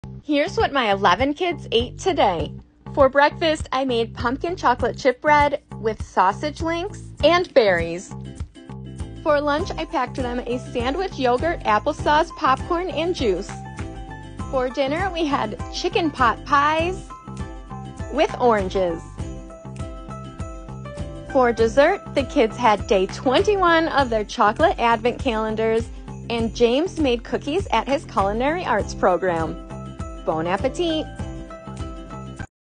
Here's what my 11 kids ate today. For breakfast, I made pumpkin chocolate chip bread with sausage links and berries. For lunch, I packed them a sandwich, yogurt, applesauce, popcorn, and juice. For dinner, we had chicken pot pies with oranges. For dessert, the kids had day 21 of their chocolate advent calendars, and James made cookies at his culinary arts program. Bon appetit!